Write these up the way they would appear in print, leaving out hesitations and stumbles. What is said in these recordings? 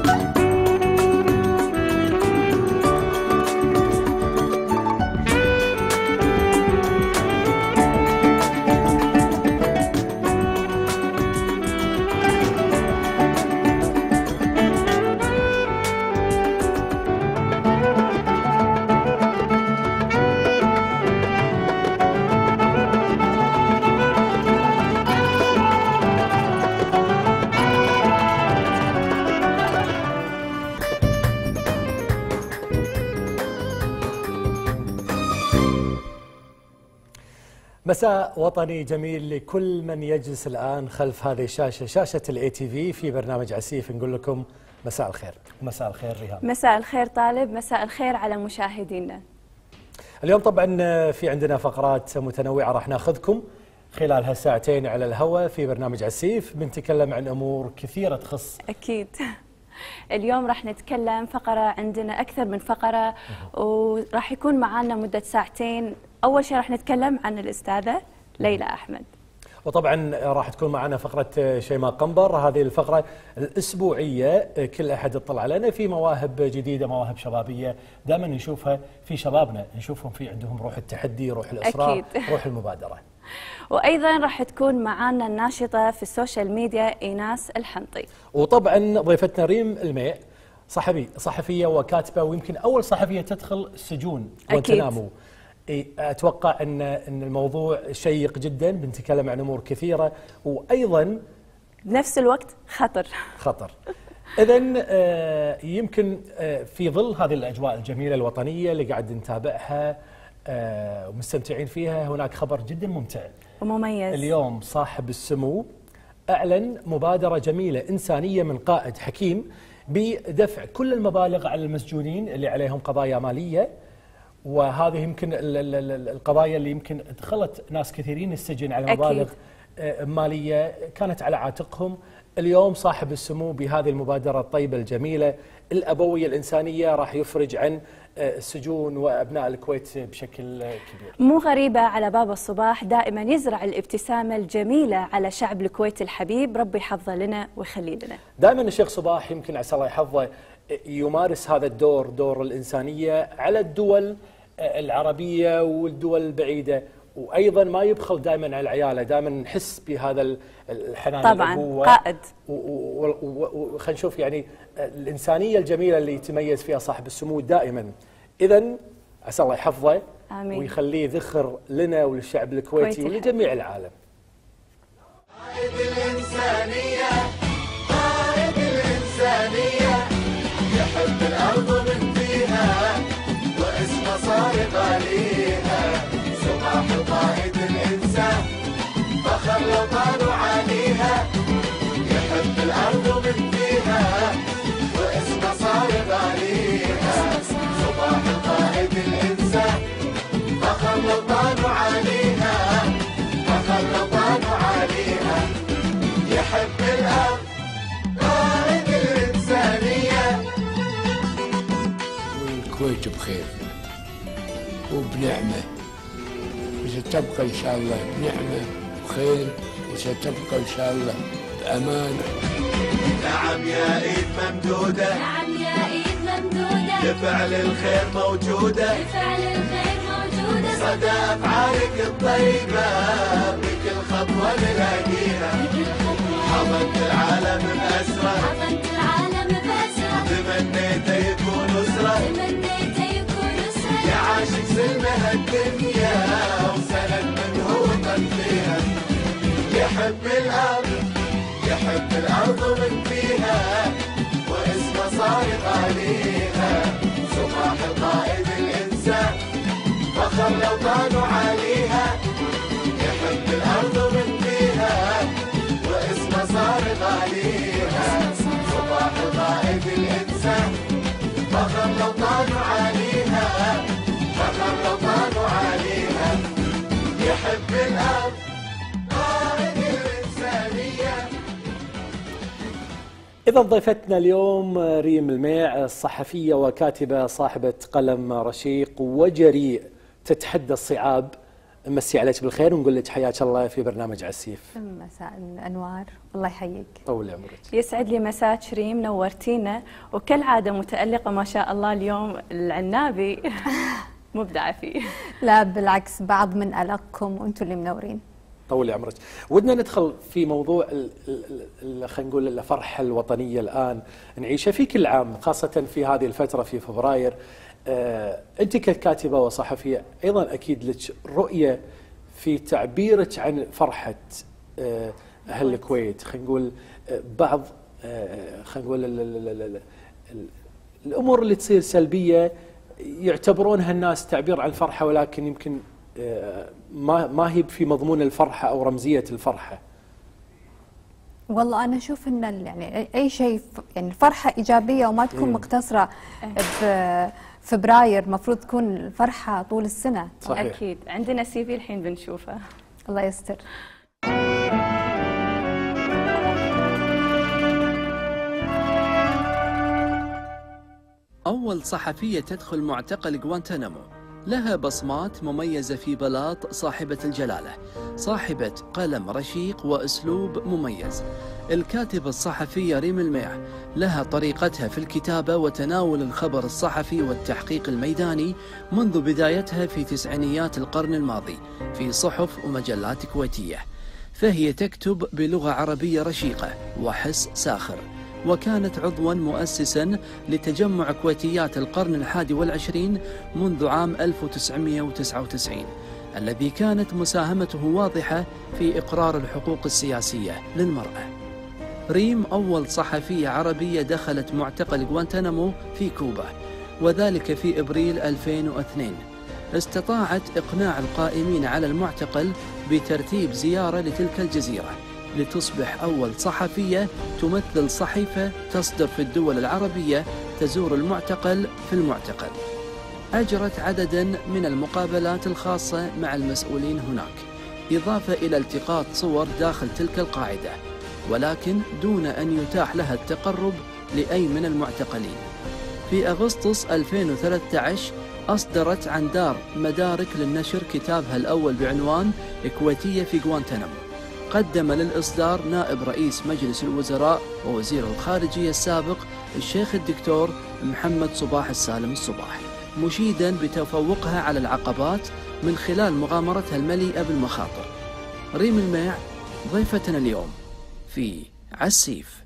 مساء وطني جميل لكل من يجلس الآن خلف هذه الشاشة، شاشة الاي تي في، في برنامج عسيف. نقول لكم مساء الخير. مساء الخير ريهام. مساء الخير طالب، مساء الخير على مشاهدينا. اليوم طبعا في عندنا فقرات متنوعة راح ناخذكم خلال هالساعتين على الهواء في برنامج عسيف. بنتكلم عن أمور كثيرة تخص أكيد. اليوم راح نتكلم فقرة، عندنا أكثر من فقرة وراح يكون معنا مدة ساعتين. أول شيء راح نتكلم عن الأستاذة ليلى أحمد، وطبعا راح تكون معنا فقرة شيماء قنبر. هذه الفقرة الأسبوعية كل أحد يطلع لنا في مواهب جديدة، مواهب شبابية دائما نشوفها في شبابنا، نشوفهم في عندهم روح التحدي، روح الإصرار، أكيد. روح المبادرة. وأيضا راح تكون معنا الناشطة في السوشيال ميديا إيناس الحنطي. وطبعا ضيفتنا ريم الميع، صحفية وكاتبة، ويمكن أول صحفية تدخل السجون وانتنامو. أتوقع أن الموضوع شيق جدا، بنتكلم عن أمور كثيرة وأيضا بنفس الوقت خطر. إذن يمكن في ظل هذه الأجواء الجميلة الوطنية اللي قاعد نتابعها ومستمتعين فيها، هناك خبر جدا ممتع ومميز. اليوم صاحب السمو أعلن مبادرة جميلة إنسانية من قائد حكيم بدفع كل المبالغ على المسجونين اللي عليهم قضايا مالية، وهذه يمكن القضايا اللي يمكن دخلت ناس كثيرين السجن على مبالغ مالية كانت على عاتقهم. اليوم صاحب السمو بهذه المبادرة الطيبة الجميلة الأبوية الإنسانية راح يفرج عن السجون وأبناء الكويت بشكل كبير. مو غريبة على باب الصباح، دائما يزرع الابتسامة الجميلة على شعب الكويت الحبيب، ربي يحفظه لنا ويخلي لنا. دائما الشيخ صباح يمكن عسى الله يحفظه يمارس هذا الدور، دور الإنسانية على الدول العربية والدول البعيدة، وأيضا ما يبخل دائما على عياله، دائما نحس بهذا الحنان طبعا الأبوة. قائد. وخلينا نشوف يعني الإنسانية الجميلة اللي يتميز فيها صاحب السمو دائما. إذن عسى الله يحفظه آمين. ويخليه ذخر لنا وللشعب الكويتي ولجميع العالم. قائد الإنسانية، قائد الإنسانية، يحب الأرض من فيها واسمه صارق عليها. صباح القائد الإنسان فخر لو طالوا عليها، يحب الأرض من فيها واسمه صارق عليها. صباح القائد الإنسان فخر لو طالوا عليها، فخر لو طالوا عليها، يحب الأرض قائد الإنسانية. والكويت بخير وبنعمة، وستبقى إن شاء الله بنعمة وخير، وستبقى إن شاء الله بأمان. نعم يا إيد ممدودة، نعم يا إيد ممدودة، لفعل الخير موجودة، لفعل الخير موجودة، صدى أفعالك الطيبة بكل خطوة نلاقيها. بكل خطوة حضنت العالم بأسرة، حضنت العالم بأسرة، تمنيت يكون أسرة، تمنيت يكون أسرة، يا عاشق سلمها الدنيا وسند من هو فيها. يحب الأرض، يحب الأرض من فيها واسمه صارق عليها. صباح القائد الإنسان فخر لو طالوا عليها، يحب الأرض من فيها واسمه صارق عليها. صباح القائد الإنسان فخر لو طالوا عليها، فخر لو طالوا عليها، يحب الأرض قائد الإنسانية. إذا ضيفتنا اليوم ريم الميع، الصحفية وكاتبة صاحبة قلم رشيق وجريء، تتحدى الصعاب نمسي عليك بالخير ونقول لك حياك الله في برنامج عسيف. مساء الانوار، الله يحييك. طول عمرك. يسعد لي مساك شريم، نورتينا وكالعاده متالقه ما شاء الله. اليوم العنابي مبدعه فيه. لا بالعكس، بعض من ألقكم وانتم اللي منورين. طول عمرك. ودنا ندخل في موضوع خلينا نقول الفرحه الوطنيه الان نعيشها في كل عام، خاصه في هذه الفتره في فبراير. انت ككاتبه وصحفيه ايضا اكيد لك رؤيه في تعبيرك عن فرحه اهل الكويت. خلينا نقول بعض خلينا نقول الامور اللي تصير سلبيه يعتبرونها الناس تعبير عن الفرحه، ولكن يمكن ما هي في مضمون الفرحه او رمزيه الفرحه. والله انا اشوف ان يعني اي شيء يعني الفرحه ايجابيه وما تكون مقتصره بفبراير، المفروض تكون الفرحه طول السنه. صحيح. اكيد عندنا CV الحين بنشوفه. الله يستر. أول صحفية تدخل معتقل غوانتنامو، لها بصمات مميزة في بلاط صاحبة الجلالة، صاحبة قلم رشيق وأسلوب مميز. الكاتبة الصحفية ريم الميع لها طريقتها في الكتابة وتناول الخبر الصحفي والتحقيق الميداني منذ بدايتها في تسعينيات القرن الماضي في صحف ومجلات كويتية، فهي تكتب بلغة عربية رشيقة وحس ساخر، وكانت عضوا مؤسسا لتجمع كويتيات القرن ال21 منذ عام 1999 الذي كانت مساهمته واضحة في إقرار الحقوق السياسية للمرأة. ريم أول صحفية عربية دخلت معتقل غوانتنامو في كوبا، وذلك في إبريل 2002. استطاعت إقناع القائمين على المعتقل بترتيب زيارة لتلك الجزيرة لتصبح أول صحفية تمثل صحيفة تصدر في الدول العربية تزور المعتقل في المعتقل. أجرت عددا من المقابلات الخاصة مع المسؤولين هناك، إضافة إلى التقاط صور داخل تلك القاعدة، ولكن دون أن يتاح لها التقرب لأي من المعتقلين. في أغسطس 2013 أصدرت عن دار مدارك للنشر كتابها الأول بعنوان كويتية في غوانتنامو. قدم للإصدار نائب رئيس مجلس الوزراء ووزير الخارجية السابق الشيخ الدكتور محمد صباح السالم الصباح، مشيدا بتفوقها على العقبات من خلال مغامرتها المليئة بالمخاطر. ريم الميع ضيفتنا اليوم في عسيف.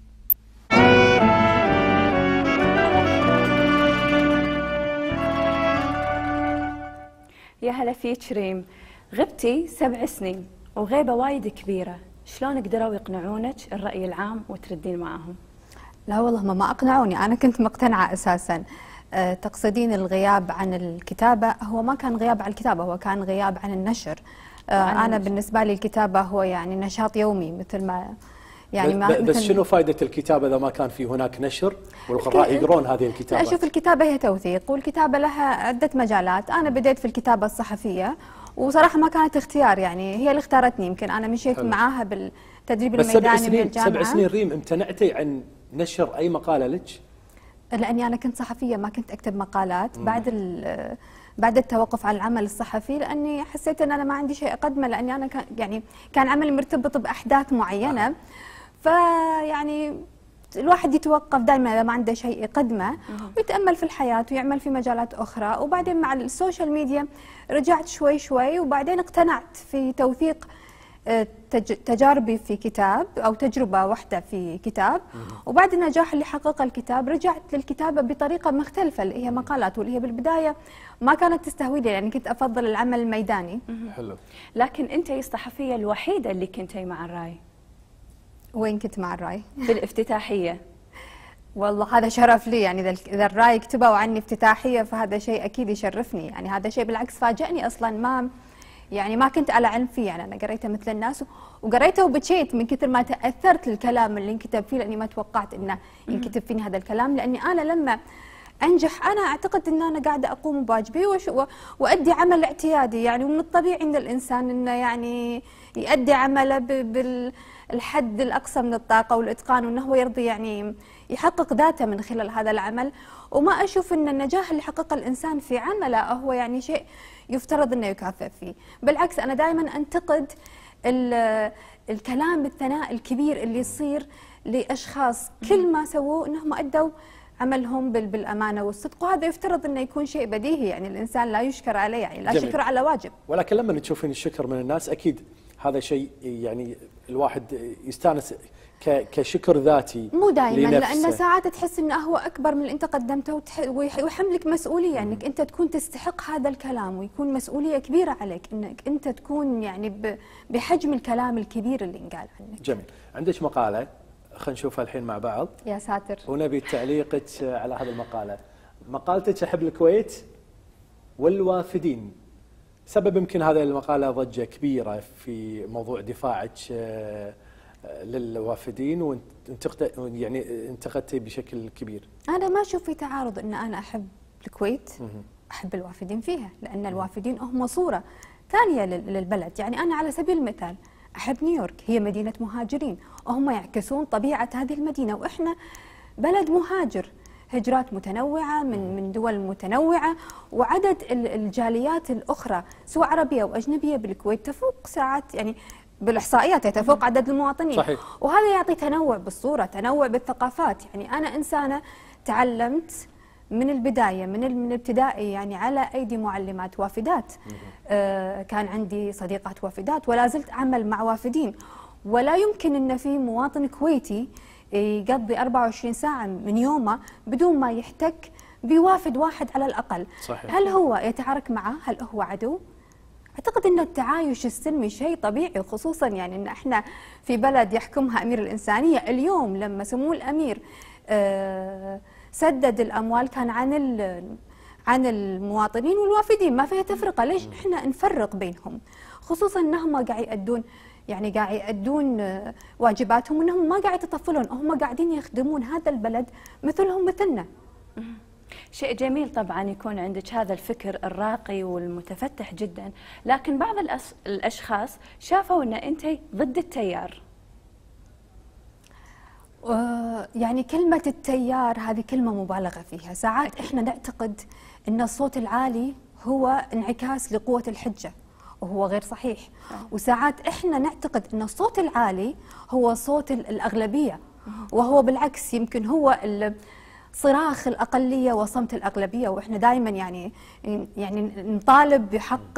يا هلا فيك ريم، غبتي 7 سنين وغيبة وايد كبيرة، شلون قدروا يقنعونك الرأي العام وتردين معهم؟ لا والله ما اقنعوني، انا كنت مقتنعه اساسا. تقصدين الغياب عن الكتابه؟ هو ما كان غياب عن الكتابه، هو كان غياب عن النشر. انا بالنسبه لي الكتابه هو يعني نشاط يومي، مثل ما يعني ما بس شنو فائده الكتابه اذا ما كان في هناك نشر والقراء يقرون هذه الكتابات؟ اشوف الكتابه هي توثيق، والكتابه لها عده مجالات. انا بديت في الكتابه الصحفيه وصراحه ما كانت اختيار، يعني هي اللي اختارتني. يمكن انا مشيت معاها بالتدريب الميداني من الجامعه. 7 سنين ريم امتنعتي عن نشر اي مقاله لك؟ لاني انا كنت صحفيه، ما كنت اكتب مقالات بعد التوقف عن العمل الصحفي، لاني حسيت ان انا ما عندي شيء اقدمه، لاني انا كان عملي مرتبط باحداث معينه. فيعني الواحد يتوقف دائما اذا ما عنده شيء يقدمه ويتامل في الحياه ويعمل في مجالات اخرى. وبعدين مع السوشيال ميديا رجعت شوي شوي، وبعدين اقتنعت في توثيق تجاربي في كتاب او تجربه واحده في كتاب. وبعد النجاح اللي حققه الكتاب رجعت للكتابه بطريقه مختلفه اللي هي مقالات، واللي هي بالبدايه ما كانت تستهويني، يعني كنت افضل العمل الميداني. حلو. لكن انت الصحفيه الوحيده اللي كنتي مع الراي. وين كنت مع الراي؟ في الافتتاحيه. والله هذا شرف لي، يعني اذا الراي كتبوا عني افتتاحيه فهذا شيء اكيد يشرفني. يعني هذا شيء بالعكس فاجأني اصلا، ما كنت على علم فيه. يعني انا قريته مثل الناس وقريته وبكيت من كثر ما تاثرت الكلام اللي انكتب فيه، لاني ما توقعت انه ينكتب فيني هذا الكلام. لاني انا لما انجح انا اعتقد ان انا قاعده اقوم بواجبي وادي عمل اعتيادي. يعني ومن الطبيعي ان الانسان انه يعني يؤدي عمله الحد الاقصى من الطاقه والاتقان، وانه هو يرضي يعني يحقق ذاته من خلال هذا العمل. وما اشوف ان النجاح اللي حققه الانسان في عمله هو يعني شيء يفترض انه يكافئ فيه، بالعكس انا دائما انتقد الكلام الثناء الكبير اللي يصير لاشخاص كل ما سووه انهم ادوا عملهم بالامانه والصدق، وهذا يفترض انه يكون شيء بديهي، يعني الانسان لا يشكر عليه، يعني لا جميل. شكر على واجب. ولكن لما تشوفين الشكر من الناس اكيد هذا شيء يعني الواحد يستانس كشكر ذاتي مو دائما، لنفسه. لان ساعات تحس انه هو اكبر من اللي انت قدمته ويحملك مسؤوليه انك انت تكون تستحق هذا الكلام، ويكون مسؤوليه كبيره عليك انك انت تكون يعني بحجم الكلام الكبير اللي انقال عنك. جميل. عندك مقاله خلينا نشوفها الحين مع بعض يا ساتر. ونبي تعليقك على هذه المقاله. مقالتك احب الكويت والوافدين. سبب يمكن هذه المقاله ضجه كبيره في موضوع دفاعك للوافدين، وانت يعني انتقدتي بشكل كبير. انا ما اشوف في تعارض ان انا احب الكويت، احب الوافدين فيها، لان الوافدين هم صوره ثانيه للبلد. يعني انا على سبيل المثال احب نيويورك، هي مدينه مهاجرين، وهم يعكسون طبيعه هذه المدينه، واحنا بلد مهاجر، هجرات متنوعه من دول متنوعه، وعدد الجاليات الاخرى سواء عربيه او اجنبيه بالكويت تفوق ساعات، يعني بالاحصائيات تفوق عدد المواطنين. صحيح. وهذا يعطي تنوع بالصوره، تنوع بالثقافات. يعني انا انسانه تعلمت من البدايه من ابتدائي يعني على ايدي معلمات وافدات. كان عندي صديقات وافدات ولا زلت اعمل مع وافدين، ولا يمكن ان في مواطن كويتي يقضي 24 ساعه من يومه بدون ما يحتك بوافد واحد على الاقل. صحيح. هل هو يتعارك معه؟ هل هو عدو؟ اعتقد ان التعايش السلمي شيء طبيعي، خصوصا يعني ان احنا في بلد يحكمها امير الانسانيه. اليوم لما سمو الامير سدد الاموال كان عن المواطنين والوافدين، ما فيها تفرقه، ليش احنا نفرق بينهم؟ خصوصا انهم قاعد يأدون واجباتهم، وانهم ما قاعد يتطفلون، هم قاعدين يخدمون هذا البلد مثلهم مثلنا. شيء جميل طبعا يكون عندك هذا الفكر الراقي والمتفتح جدا، لكن بعض الاشخاص شافوا ان انت ضد التيار. يعني كلمة التيار هذه كلمة مبالغة فيها. ساعات احنا نعتقد ان الصوت العالي هو انعكاس لقوة الحجة، وهو غير صحيح. وساعات احنا نعتقد ان الصوت العالي هو صوت الأغلبية، وهو بالعكس يمكن هو صراخ الأقلية وصمت الأغلبية. وإحنا دائما يعني نطالب بحق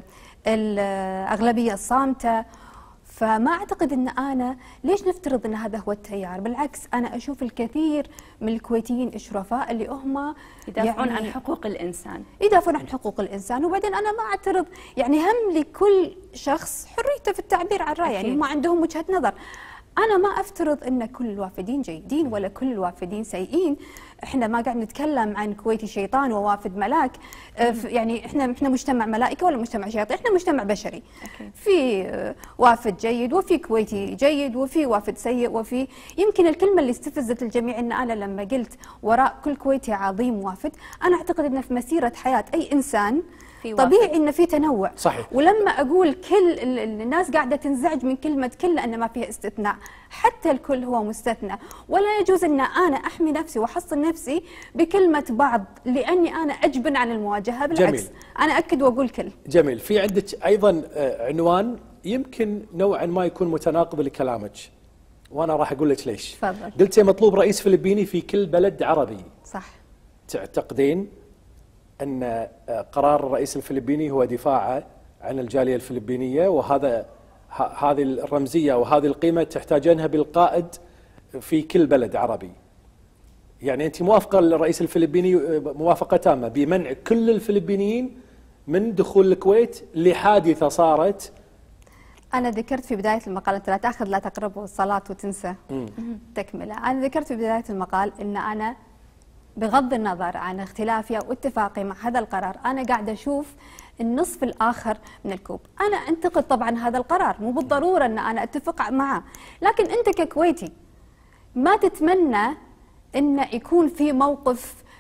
الأغلبية الصامتة. فما أعتقد أن أنا ليش نفترض أن هذا هو التيار. بالعكس أنا أشوف الكثير من الكويتيين الشرفاء اللي هم يدافعون يعني عن حقوق الإنسان، يدافعون عن حقوق الإنسان. وبعدين أنا ما أعترض، يعني هم لكل شخص حريته في التعبير عن رأيه، يعني هم عندهم وجهة نظر. أنا ما أفترض أن كل الوافدين جيدين ولا كل الوافدين سيئين. إحنا ما قاعد نتكلم عن كويتي شيطان ووافد ملاك. يعني إحنا مجتمع ملائكة ولا مجتمع شياطين، إحنا مجتمع بشري. في وافد جيد وفي كويتي جيد وفي وافد سيء وفي يمكن الكلمة اللي استفزت الجميع إن أنا لما قلت وراء كل كويتي عظيم وافد، أنا أعتقد أن في مسيرة حياة أي إنسان طبيعي إن في تنوع. صحيح. ولما أقول كل الناس قاعدة تنزعج من كلمة كل لأن ما فيها استثناء، حتى الكل هو مستثنى، ولا يجوز أن أنا أحمي نفسي وأحصن نفسي بكلمة بعض لأني أنا أجبن عن المواجهة. بالعكس جميل. أنا أكد وأقول كل. جميل. في عندك أيضا عنوان يمكن نوعا ما يكون متناقض لكلامك، وأنا راح أقول لك ليش. تفضل. قلت مطلوب رئيس فلبيني في كل بلد عربي. صح. تعتقدين أن قرار الرئيس الفلبيني هو دفاعه عن الجالية الفلبينية، وهذه الرمزية وهذه القيمة تحتاجينها بالقائد في كل بلد عربي. يعني أنت موافقة للرئيس الفلبيني موافقة تامة بمنع كل الفلبينيين من دخول الكويت لحادثة صارت؟ أنا ذكرت في بداية المقال، أنت لا تأخذ لا تقربوا الصلاة وتنسى تكملة. أنا ذكرت في بداية المقال أن أنا بغض النظر عن اختلافي أو اتفاقي مع هذا القرار، أنا قاعدة أشوف النصف الآخر من الكوب. أنا أنتقد طبعا هذا القرار، مو بالضرورة أن أنا أتفق معه، لكن أنت ككويتي ما تتمنى أن يكون في موقف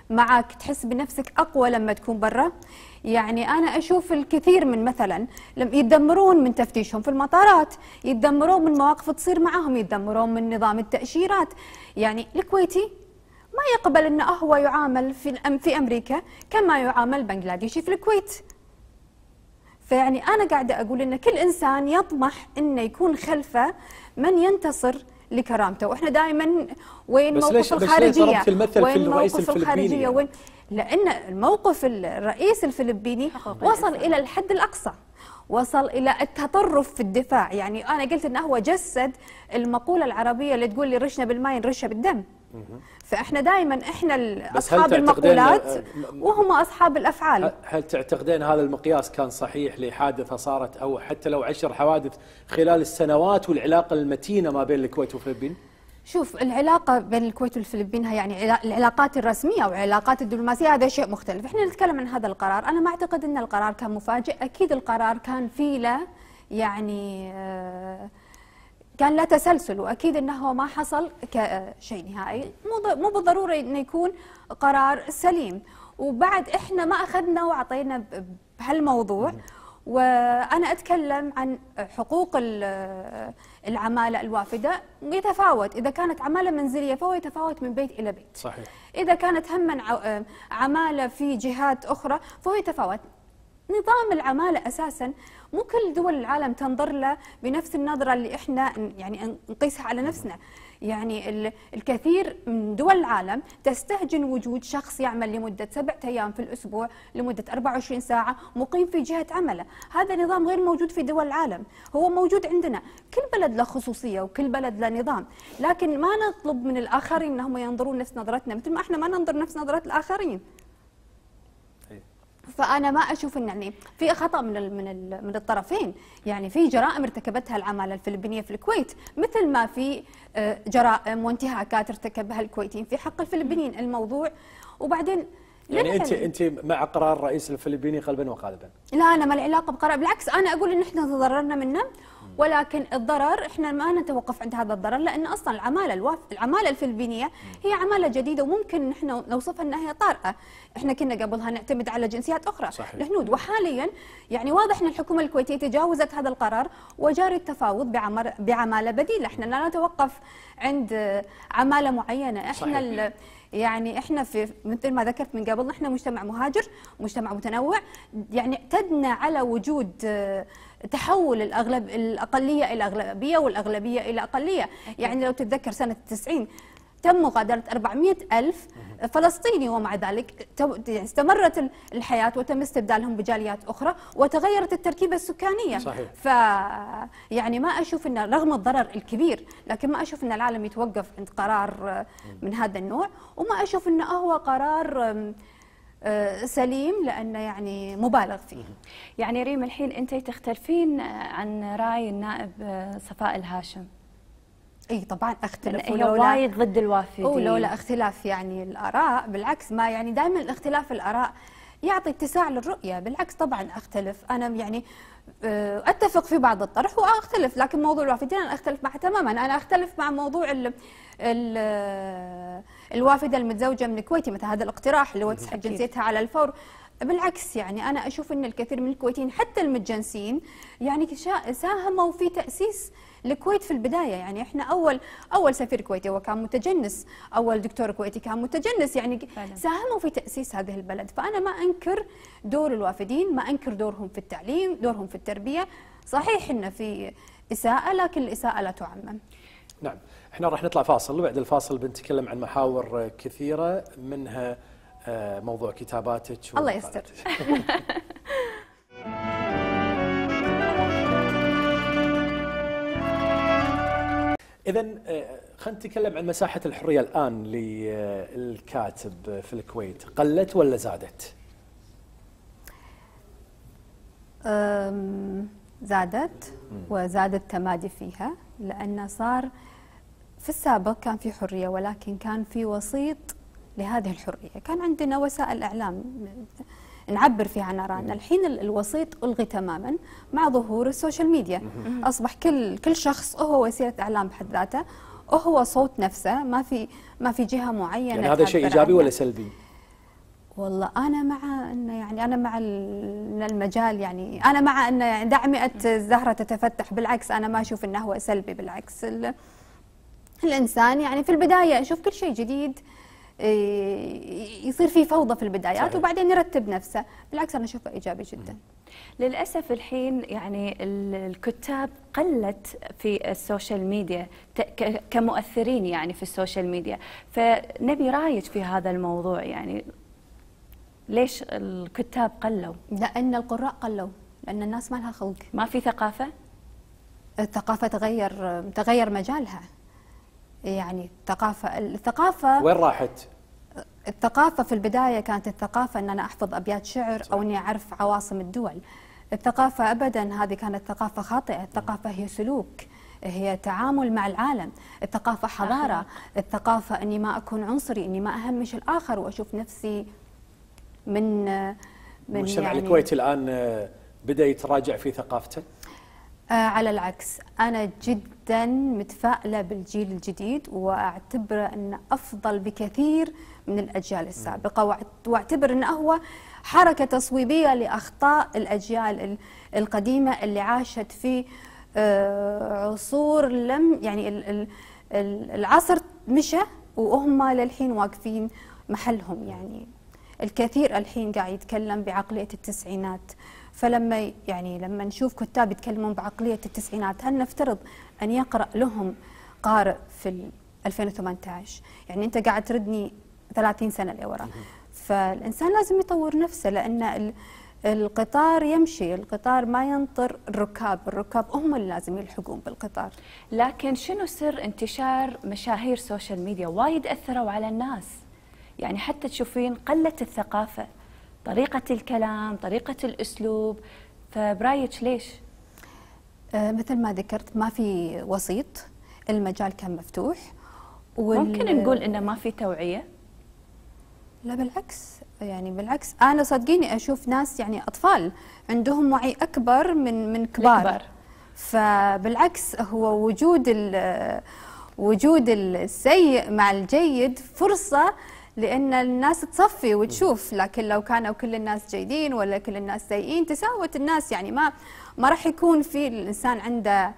معك تحس بنفسك أقوى لما تكون برا. يعني أنا أشوف الكثير من مثلا يتدمرون من تفتيشهم في المطارات، يتدمرون من مواقف تصير معهم، يتدمرون من نظام التأشيرات. يعني الكويتي ما يقبل أنه هو يعامل في أمريكا كما يعامل بنغلاديشي في الكويت. فيعني أنا قاعدة أقول أن كل إنسان يطمح أنه يكون خلفه من ينتصر لكرامته، وإحنا دائما وين موقف الخارجية، وين موقف الخارجية، وين، لأن الموقف الرئيس الفلبيني وصل إلى الحد الأقصى، وصل إلى التطرف في الدفاع. يعني أنا قلت أنه هو جسد المقولة العربية اللي تقول لي رشنا بالماء نرشها بالدم. فإحنا دائما إحنا أصحاب المقولات وهم أصحاب الأفعال. هل تعتقدين هذا المقياس كان صحيح لحادثة صارت أو حتى لو 10 حوادث خلال السنوات، والعلاقة المتينة ما بين الكويت والفلبين؟ شوف، العلاقة بين الكويت والفلبين يعني العلاقات الرسمية والعلاقات الدبلوماسية هذا شيء مختلف. احنا نتكلم عن هذا القرار، أنا ما أعتقد أن القرار كان مفاجئ. أكيد القرار كان فيه له يعني كان لا تسلسل، واكيد انه ما حصل كشيء نهائي. مو بالضروره انه يكون قرار سليم. وبعد احنا ما اخذنا وعطينا بهالموضوع. وانا اتكلم عن حقوق العماله الوافده يتفاوت. اذا كانت عماله منزليه فهو يتفاوت من بيت الى بيت. صحيح. اذا كانت هم عماله في جهات اخرى فهو يتفاوت. نظام العمالة أساساً مو كل دول العالم تنظر له بنفس النظرة اللي إحنا يعني نقيسها على نفسنا. يعني الكثير من دول العالم تستهجن وجود شخص يعمل لمدة 7 أيام في الأسبوع لمدة 24 ساعة مقيم في جهة عمله. هذا نظام غير موجود في دول العالم، هو موجود عندنا. كل بلد له خصوصية وكل بلد له نظام، لكن ما نطلب من الآخرين أنهم ينظرون نفس نظرتنا مثل ما إحنا ما ننظر نفس نظرة الآخرين. فأنا ما أشوف إن يعني في خطأ من الطرفين. يعني في جرائم ارتكبتها العمالة الفلبينية في الكويت، مثل ما في جرائم وانتهاكات ارتكبها الكويتيين في حق الفلبينيين. الموضوع وبعدين يعني انت مع قرار الرئيس الفلبيني قلبا وقالبا؟ لا، انا ما العلاقه بقرار، بالعكس انا اقول ان احنا تضررنا منه، ولكن الضرر احنا ما نتوقف عند هذا الضرر، لان اصلا العماله الفلبينيه هي عماله جديده وممكن نحن نوصفها انها هي طارئه. احنا كنا قبلها نعتمد على جنسيات اخرى، الهنود، وحاليا يعني واضح ان الحكومه الكويتيه تجاوزت هذا القرار وجاري التفاوض بعماله بديله. احنا لا نتوقف عند عماله معينه. احنا يعني احنا في مثل ما ذكرت من قبل، احنا مجتمع مهاجر، مجتمع متنوع، يعني اعتدنا على وجود تحول الاقليه الى اغلبيه والاغلبيه الى اقليه. يعني لو تتذكر سنه 90 تم مغادرة 400,000 فلسطيني، ومع ذلك استمرت الحياة وتم استبدالهم بجاليات أخرى وتغيرت التركيبة السكانية. صحيح. يعني ما أشوف أن رغم الضرر الكبير، لكن ما أشوف أن العالم يتوقف عند قرار من هذا النوع، وما أشوف أنه هو قرار سليم لأنه يعني مبالغ فيه. يعني ريم، الحين أنت تختلفين عن رأي النائب صفاء الهاشم. اي طبعا اختلف، هي وايد ضد الوافدين، ولولا اختلاف يعني الاراء، بالعكس ما يعني دائما الاختلاف الاراء يعطي اتساع للرؤيه. بالعكس طبعا اختلف، انا يعني اتفق في بعض الطرح واختلف، لكن موضوع الوافدين انا اختلف معه تماما. انا اختلف مع موضوع الوافده المتزوجه من الكويتي، مثل هذا الاقتراح اللي هو تسحب جنسيتها على الفور. بالعكس يعني انا اشوف ان الكثير من الكويتيين حتى المتجنسين يعني ساهموا في تاسيس الكويت في البدايه. يعني احنا اول سفير كويتي هو كان متجنس، اول دكتور كويتي كان متجنس، يعني ساهموا في تاسيس هذه البلد. فانا ما انكر دور الوافدين، ما انكر دورهم في التعليم، دورهم في التربيه. صحيح ان في اساءه، لكن الاساءه لا تعمم. نعم، احنا راح نطلع فاصل، وبعد الفاصل بنتكلم عن محاور كثيره منها موضوع كتاباتك. الله يستر. إذا خلينا نتكلم عن مساحة الحرية الآن للكاتب في الكويت، قلت ولا زادت؟ زادت، وزاد التمادي فيها، لأن صار في السابق كان في حرية، ولكن كان في وسيط لهذه الحرية. كان عندنا وسائل إعلام نعبر فيها عن آرائنا. الحين الوسيط ألغي تماما مع ظهور السوشيال ميديا. أصبح كل شخص هو وسيلة إعلام بحد ذاته، وهو صوت نفسه، ما في جهة معينة. يعني هذا شيء إيجابي ولا سلبي؟ والله انا مع انه يعني انا مع إن المجال، يعني انا مع انه يعني دعمئة الزهرة تتفتح. بالعكس انا ما اشوف انه هو سلبي، بالعكس الانسان يعني في البداية اشوف كل شيء جديد يصير فيه فوضى في البدايات صحيح. وبعدين يرتب نفسه. بالعكس انا اشوفه ايجابي جدا. للأسف الحين يعني الكتاب قلت في السوشيال ميديا كمؤثرين يعني في السوشيال ميديا، فنبي رايك في هذا الموضوع. يعني ليش الكتاب قلوا؟ لان القراء قلوا، لان الناس ما لها خلق. ما في ثقافة؟ الثقافة تغير مجالها. يعني الثقافة وين راحت؟ الثقافة في البداية كانت الثقافة أن أنا أحفظ أبيات شعر أو أني أعرف عواصم الدول. الثقافة أبدا هذه كانت ثقافة خاطئة. الثقافة هي سلوك، هي تعامل مع العالم. الثقافة حضارة. الثقافة أني ما أكون عنصري، أني ما أهمش الآخر وأشوف نفسي من المجتمع يعني الكويتي الآن بدأ يتراجع في ثقافته؟ على العكس، أنا جدا متفائلة بالجيل الجديد وأعتبره أنه أفضل بكثير من الأجيال السابقة، وأعتبر أنه هو حركة تصويبية لأخطاء الأجيال القديمة اللي عاشت في عصور لم يعني العصر مشى وهم للحين واقفين محلهم. يعني الكثير الحين قاعد يتكلم بعقلية التسعينات، فلما يعني لما نشوف كتاب يتكلمون بعقلية التسعينات، هل نفترض أن يقرأ لهم قارئ في 2018؟ يعني أنت قاعد تردني 30 سنة لورا. فالإنسان لازم يطور نفسه، لأن القطار يمشي، القطار ما ينطر الركاب هم اللي لازم يلحقون بالقطار. لكن شنو سر انتشار مشاهير سوشيال ميديا؟ وايد أثروا على الناس، يعني حتى تشوفين قلت الثقافة، طريقة الكلام، طريقة الأسلوب. فبرايك ليش؟ مثل ما ذكرت ما في وسيط، المجال كان مفتوح. ممكن نقول إنه ما في توعية؟ لا بالعكس، يعني بالعكس أنا صدقيني أشوف ناس يعني أطفال عندهم وعي أكبر من كبار. فبالعكس هو وجود السيء مع الجيد فرصة لأن الناس تصفي وتشوف. لكن لو كانوا كل الناس جيدين ولا كل الناس سيئين تساوت الناس، يعني ما راح يكون في الإنسان عنده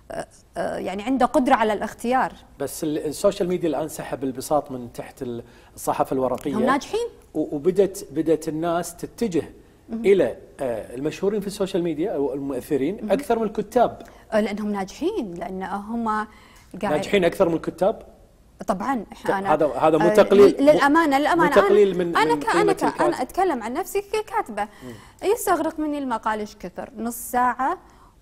يعني عنده قدرة على الاختيار. بس السوشيال ميديا الآن سحب البساط من تحت الصحافة الورقية، هم ناجحين، وبدت الناس تتجه إلى المشهورين في السوشيال ميديا أو المؤثرين أكثر من الكتاب. لأنهم ناجحين، لأن هم ناجحين أكثر من الكتاب. طبعا هذا مو تقليل، للأمانة مو تقليل من أنا أتكلم عن نفسي كاتبة. يستغرق مني المقال إيش كثر، نص ساعة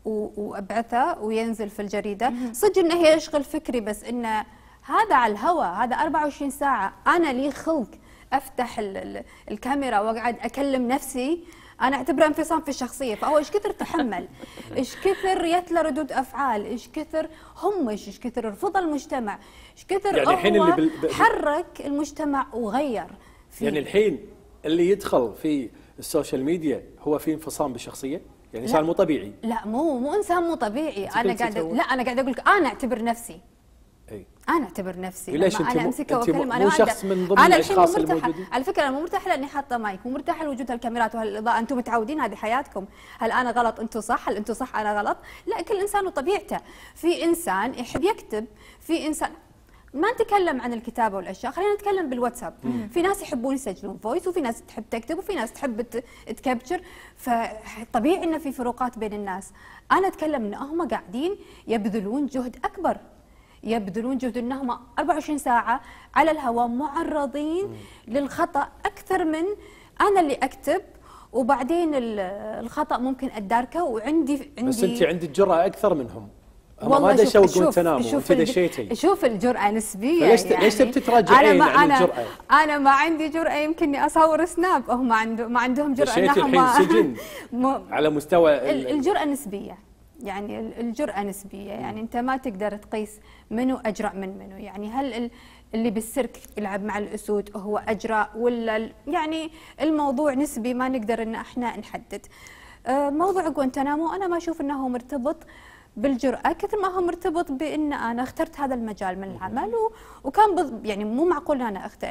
وأبعثه وينزل في الجريدة. صدق إنه هي يشغل فكري، بس إنه هذا على الهواء، هذا 24 ساعة. أنا لي خلق أفتح الكاميرا وأقعد أكلم نفسي، أنا أعتبره انفصام في الشخصية. فهو إيش كثر تحمل، إيش كثر يتلى ردود أفعال، إيش كثر همش، إيش كثر رفض المجتمع، إيش كثر يعني الحين هو اللي حرك المجتمع وغير فيه. يعني الحين اللي يدخل في السوشيال ميديا هو في انفصام بالشخصية، يعني إنسان مو طبيعي. لا مو إنسان مو طبيعي. أنا قاعد أقول لك أنا أعتبر نفسي. أنا أعتبر نفسي ليش لما أنا أمسكه وأكلم. أنت مو شخص من ضمن الأشخاص الموجودين؟ على فكرة أنا مو مرتاحة لأني حاطة مايك، مو مرتاحة لوجود الكاميرات وهالإضاءة. أنتم متعودين، هذه حياتكم. هل أنا غلط أنتم صح؟ هل أنتم صح أنا غلط؟ لا، كل إنسان وطبيعته. في إنسان يحب يكتب، في إنسان ما نتكلم عن الكتابة والأشياء، خلينا نتكلم بالواتساب. في ناس يحبون يسجلون فويس، وفي ناس تحب تكتب، وفي ناس تحب تكابتشر. فطبيعي إن في فروقات بين الناس. أنا أتكلم إن هم قاعدين يبذلون جهد أكبر، يبذلون جهد انهم 24 ساعه على الهواء معرضين للخطا اكثر من انا اللي اكتب، وبعدين الخطا ممكن اداركه. وعندي بس انت عندك جرأة اكثر منهم. والله ما دشوا جوانتنامو وانت دشيتي. شوف الجرأة نسبية. ليش تبي تتراجعين عن الجرأة؟ انا ما عندي جرأة يمكنني اصور سناب، هم ما عندهم جرأة. دشيتي الحين سجن على مستوى الجرأة نسبية. يعني الجرأة نسبية، يعني أنت ما تقدر تقيس منو أجرأ من منو. يعني هل اللي بالسيرك يلعب مع الأسود هو أجرأ، ولا يعني الموضوع نسبي، ما نقدر إن احنا نحدد. موضوع غوانتنامو أنا ما أشوف أنه مرتبط بالجرأة كثر ما هو مرتبط بأن أنا اخترت هذا المجال من العمل، وكان يعني مو معقول أنا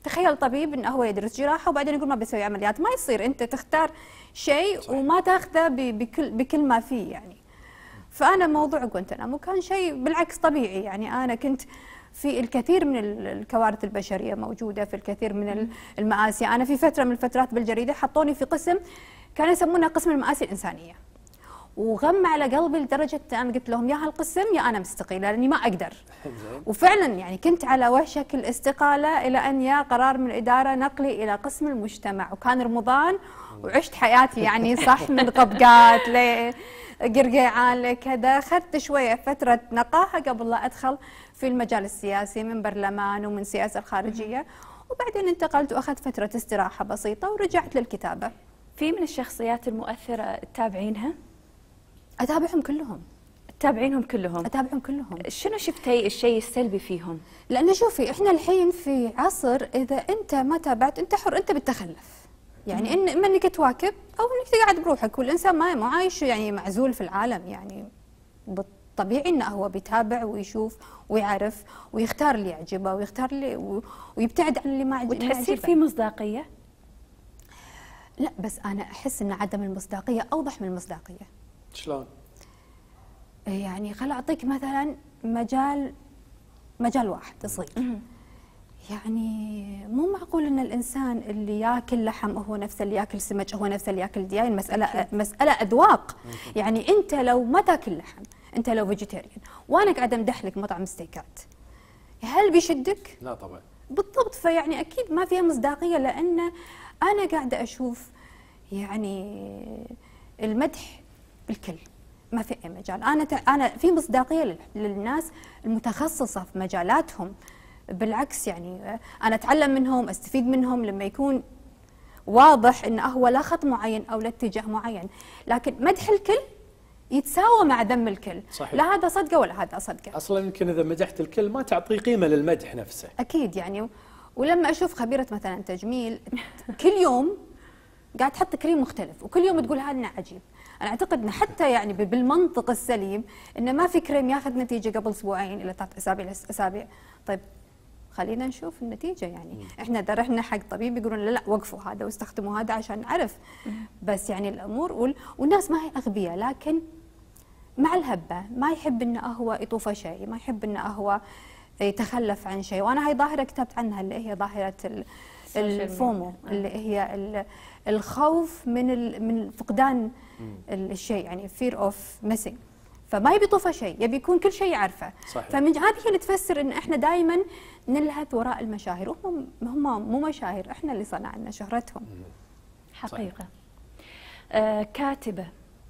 تخيل طبيب انه هو يدرس جراحه وبعدين يقول ما بيسوي عمليات، ما يصير. انت تختار شيء وما تاخذه بكل ما فيه يعني. فانا موضوع غوانتنامو كان شيء بالعكس طبيعي يعني. انا كنت في الكثير من الكوارث البشريه موجوده، في الكثير من المآسي. انا في فتره من الفترات بالجريده حطوني في قسم كانوا يسمونه قسم المآسي الانسانيه، وغم على قلبي لدرجه انا قلت لهم يا هالقسم يا انا مستقيله لاني ما اقدر. وفعلا يعني كنت على وشك الاستقاله الى ان جاء قرار من الاداره نقلي الى قسم المجتمع، وكان رمضان وعشت حياتي يعني صح من طبقات لقرقيعان لكذا. اخذت شويه فتره نقاهه قبل لا ادخل في المجال السياسي من برلمان ومن سياسه الخارجيه، وبعدين انتقلت واخذت فتره استراحه بسيطه ورجعت للكتابه. في من الشخصيات المؤثره تتابعينها؟ اتابعهم كلهم. تتابعينهم كلهم؟ اتابعهم كلهم. شنو شفتي الشيء السلبي فيهم؟ لان شوفي احنا الحين في عصر اذا انت ما تابعت انت حر، انت بالتخلف. يعني ان اما انك تواكب او انك تقعد بروحك، والانسان ما عايش يعني معزول في العالم يعني. بالطبيعي انه هو بيتابع ويشوف ويعرف ويختار اللي يعجبه ويختار اللي ويبتعد عن اللي ما يعجبه. وتحسين في مصداقيه؟ لا بس انا احس ان عدم المصداقيه اوضح من المصداقيه. شلون؟ يعني خل اعطيك مثلا مجال واحد صغير. يعني مو معقول ان الانسان اللي ياكل لحم هو نفسه اللي ياكل سمك، هو نفسه اللي ياكل دياي. مساله اذواق. يعني انت لو ما تاكل لحم، انت لو فيجيتيريان وانا قاعده امدح لك مطعم ستيكات، هل بيشدك؟ لا طبعا. بالضبط. فيعني اكيد ما فيها مصداقيه، لان انا قاعده اشوف يعني المدح بالكل ما في اي مجال. انا في مصداقيه للناس المتخصصه في مجالاتهم. بالعكس يعني انا اتعلم منهم، استفيد منهم لما يكون واضح انه هو لا خط معين او لا اتجاه معين. لكن مدح الكل يتساوى مع ذم الكل. صحيح. لا هذا صدقه ولا هذا صدقه. اصلا يمكن اذا مدحت الكل ما تعطي قيمه للمدح نفسه. اكيد يعني. ولما اشوف خبيره مثلا تجميل كل يوم قاعد تحط كريم مختلف وكل يوم تقول هذا عجيب، انا اعتقد ان حتى يعني بالمنطق السليم ان ما في كريم ياخذ نتيجه قبل اسبوعين الى 3 اسابيع اسابيع. طيب خلينا نشوف النتيجه يعني. احنا اذا رحنا حق طبيب يقولون لا وقفوا هذا واستخدموا هذا عشان نعرف. بس يعني الامور والناس ما هي اغبياء، لكن مع الهبه ما يحب انه هو يطوفه شيء، ما يحب انه هو يتخلف عن شيء. وانا هاي ظاهره كتبت عنها اللي هي ظاهره الفومو، اللي هي الخوف من فقدان الشيء يعني fear of missing. فما يبي يطوفه شيء، يبي يكون كل شيء يعرفه. صحيح. فمن هذه اللي تفسر ان احنا دائما نلهث وراء المشاهير، هم مو مشاهير، احنا اللي صنعنا شهرتهم. حقيقه. كاتبه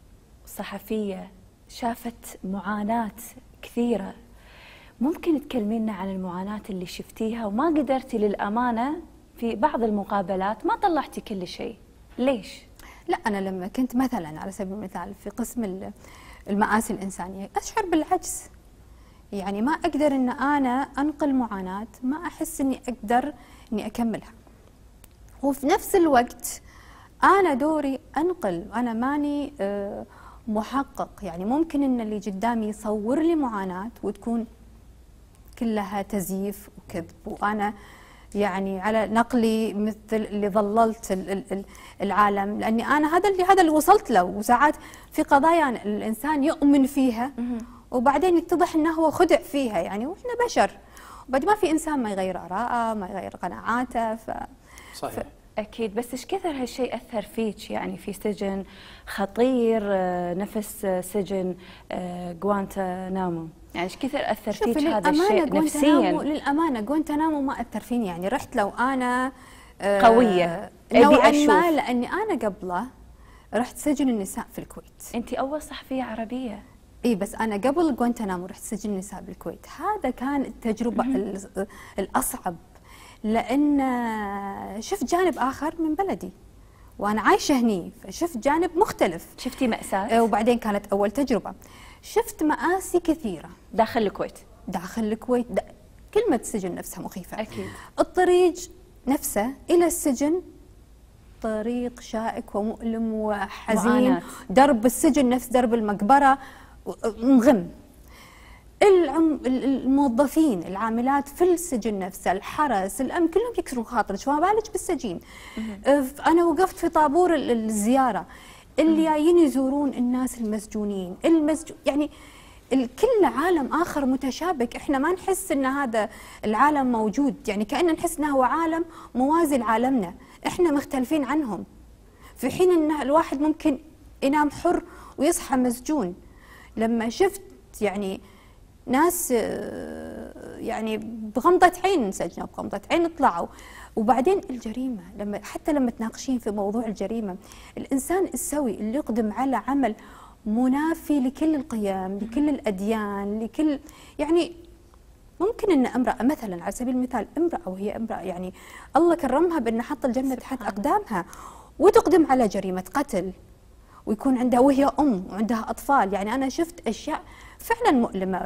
صحفيه شافت معاناه كثيره، ممكن تكلمينا عن المعاناه اللي شفتيها وما قدرتي للامانه في بعض المقابلات ما طلعتي كل شيء، ليش؟ لا انا لما كنت مثلا على سبيل المثال في قسم المآسي الإنسانية أشعر بالعجز. يعني ما أقدر أن أنا أنقل معاناة ما أحس أني أقدر أني أكملها. وفي نفس الوقت أنا دوري أنقل، أنا ماني محقق. يعني ممكن أن اللي قدامي يصور لي معاناة وتكون كلها تزييف وكذب، وأنا يعني على نقلي مثل اللي ضللت العالم، لاني انا هذا اللي وصلت له. وساعات في قضايا الانسان يؤمن فيها وبعدين يتضح انه هو خدع فيها يعني، واحنا بشر. وبعد ما في انسان ما يغير اراءه، ما يغير قناعاته. صحيح. اكيد. بس ايش كثر هالشيء اثر فيك يعني في سجن خطير نفس سجن غوانتنامو؟ يعني ايش كثر اثر فيك هذا الشيء نفسيا؟ للامانه غوانتنامو ما اثر فيني يعني. رحت لو انا قويه نوعا ما، لاني انا قبله رحت سجن النساء في الكويت. انت اول صحفيه عربيه. اي بس انا قبل غوانتنامو رحت سجن النساء بالكويت. هذا كان التجربه الاصعب، لان شفت جانب اخر من بلدي وانا عايشه هني، فشفت جانب مختلف. شفتي مأساة؟ وبعدين كانت اول تجربه. شفت مآسي كثيره داخل الكويت. داخل الكويت كلمه السجن نفسها مخيفه. اكيد. الطريق نفسه الى السجن طريق شائك ومؤلم وحزين. معاناة. درب السجن نفس درب المقبره مغم. الموظفين العاملات في السجن نفسه، الحرس، الامن، كلهم يكسرون خاطرك، فما بالك بالسجين. انا وقفت في طابور الزياره اللي جايين يزورون الناس المسجونين، يعني كل عالم اخر متشابك، احنا ما نحس ان هذا العالم موجود، يعني كأننا نحس انه هو عالم موازي لعالمنا، احنا مختلفين عنهم. في حين ان الواحد ممكن ينام حر ويصحى مسجون. لما شفت يعني ناس يعني بغمضة عين انسجنوا، بغمضة عين طلعوا. وبعدين الجريمة، حتى لما تناقشين في موضوع الجريمة، الإنسان السوي اللي يقدم على عمل منافي لكل القيم، لكل الأديان، لكل، يعني ممكن ان امرأة مثلا على سبيل المثال، امرأة وهي امرأة يعني الله كرمها بأن حط الجنة تحت أقدامها، وتقدم على جريمة قتل، ويكون عندها وهي أم وعندها أطفال. يعني أنا شفت أشياء فعلا مؤلمة،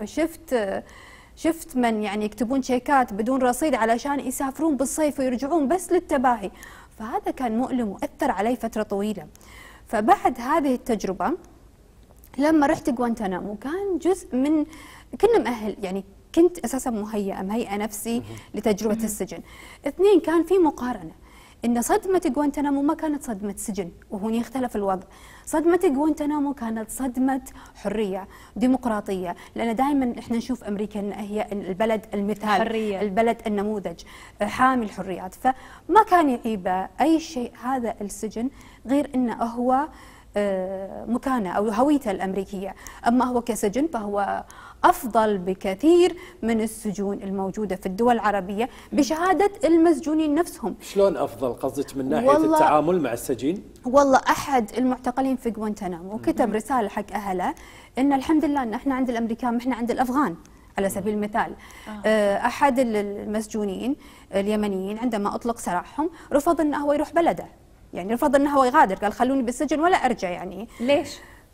شفت من يعني يكتبون شيكات بدون رصيد علشان يسافرون بالصيف ويرجعون بس للتباهي، فهذا كان مؤلم وأثر علي فترة طويلة. فبعد هذه التجربة لما رحت غوانتنامو كان جزء من، كنا مؤهل، يعني كنت أساسا مهيئة نفسي لتجربة السجن. اثنين، كان في مقارنة إن صدمة غوانتنامو ما كانت صدمة سجن، وهنا يختلف الوضع. صدمة غوانتنامو كانت صدمة حرية ديمقراطية، لأن دائما إحنا نشوف أمريكا إن هي البلد المثال، حرية. البلد النموذج حامي الحريات. فما كان يعيبه أي شيء هذا السجن غير إنه هو مكانه أو هويته الأمريكية. أما هو كسجن فهو أفضل بكثير من السجون الموجودة في الدول العربية بشهادة المسجونين نفسهم. شلون أفضل قصدك من ناحية التعامل مع السجين؟ والله أحد المعتقلين في غوانتنامو كتب رسالة حق أهله إن الحمد لله إن إحنا عند الأمريكان ما إحنا عند الأفغان على سبيل المثال. أحد المسجونين اليمنيين عندما أطلق سراحهم رفض إنه هو يروح بلده، يعني رفض إنه هو يغادر، قال خلوني بالسجن ولا أرجع. يعني ليش؟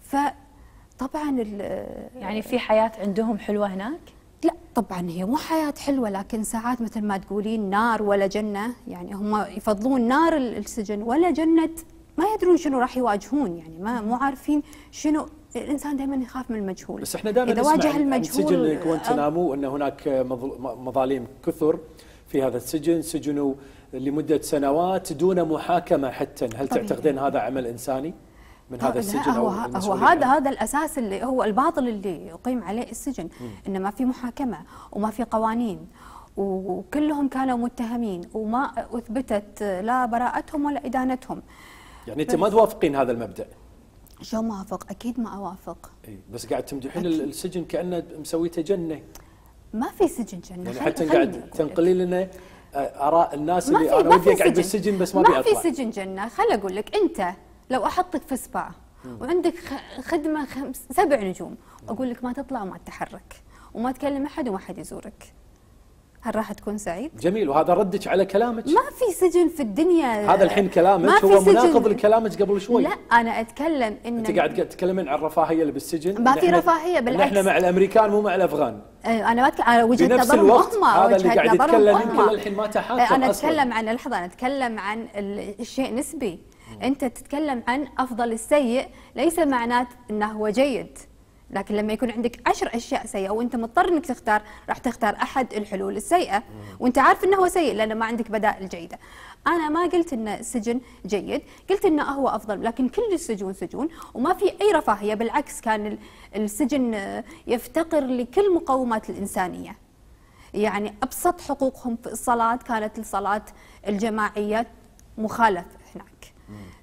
طبعا يعني في حياة عندهم حلوة هناك؟ لا طبعا هي مو حياة حلوة، لكن ساعات مثل ما تقولين نار ولا جنة، يعني هم يفضلون نار السجن ولا جنة، ما يدرون شنو راح يواجهون، يعني مو عارفين شنو. الإنسان دائما يخاف من المجهول، بس احنا دائما نسمع عن سجن غوانتنامو أن هناك مظالم كثر في هذا السجن، سجنوا لمدة سنوات دون محاكمة حتى. هل تعتقدين هذا عمل إنساني من هذا السجن؟ هو هذا الأساس اللي هو الباطل اللي يقيم عليه السجن، إن ما في محاكمة وما في قوانين، وكلهم كانوا متهمين وما أثبتت لا براءتهم ولا إدانتهم. يعني أنت ما توافقين هذا المبدأ؟ شو ما أوافق؟ أكيد ما أوافق. بس قاعد تمدحين السجن كأنه مسويته جنة. ما في سجن جنة، يعني حتى قاعد تنقلي لنا آراء الناس اللي أنا ودي أقعد بالسجن بس ما أبي أطلع. ما في سجن جنة. خل أقول لك، أنت لو أحطك في سبا وعندك خدمة 7 نجوم، أقول لك ما تطلع وما تتحرك وما تكلم أحد وما حد يزورك، هل راح تكون سعيد؟ جميل، وهذا ردك على كلامك. ما في سجن في الدنيا. هذا الحين كلامك هو مناقض لكلامك قبل شوي. لا أنا أتكلم إن أنت قاعد تتكلمين عن الرفاهية اللي بالسجن. ما في رفاهية، بالعكس. نحن مع الأمريكان مو مع الأفغان. أنا ما وجهة بنفس نظرهم الوقت هم، هذا اللي قاعد يتكلم يمكن الحين ما تحاكم. أنا أتكلم عن لحظة، أنا أتكلم عن الشيء نسبي. أنت تتكلم عن أفضل السيء، ليس معناه أنه هو جيد، لكن لما يكون عندك 10 أشياء سيئة وأنت مضطر أنك تختار، راح تختار أحد الحلول السيئة وأنت عارف أنه هو سيء لأن ما عندك بدائل جيدة. أنا ما قلت أن السجن جيد، قلت أنه هو أفضل، لكن كل السجون سجون وما في أي رفاهية، بالعكس كان السجن يفتقر لكل مقومات الإنسانية. يعني أبسط حقوقهم في الصلاة كانت الصلاة الجماعية مخالفة هناك،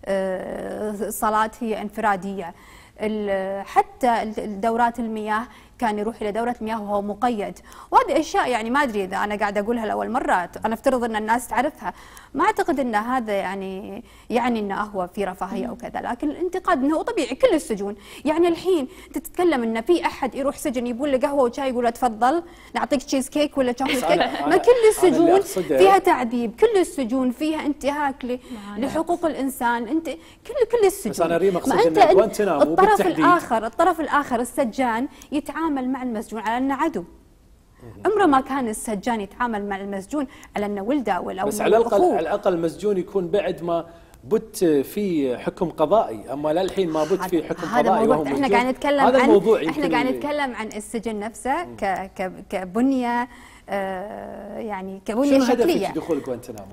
الصلاة هي انفرادية، حتى دورات المياه كان يروح الى دوره المياه وهو مقيد، وهذه اشياء يعني ما ادري اذا انا قاعده اقولها لاول مره، انا افترض ان الناس تعرفها، ما اعتقد ان هذا يعني انه هو في رفاهيه او كذا، لكن الانتقاد انه طبيعي كل السجون. يعني الحين تتكلم ان في احد يروح سجن يقول له قهوه وشاي يقول له تفضل نعطيك تشيز كيك ولا شوكليت كيك، ما كل السجون فيها تعذيب، كل السجون فيها انتهاك لحقوق الانسان، انت كل السجون. بس انا ريم اقصد ان غوانتنامو الطرف الاخر السجان يتعامل مع المسجون على انه عدو. عمره ما كان السجان يتعامل مع المسجون على انه ولده ولا بس على الاقل المسجون يكون بعد ما بت في حكم قضائي، اما للحين ما بت في حكم هذا قضائي موضوع وهو احنا موجود. قاعد نتكلم هذا عن الموضوع احنا يمكن قاعد نتكلم عن السجن نفسه كبنيه يعني كبنيه شنو هدفك شكليه. في دخول غوانتنامو؟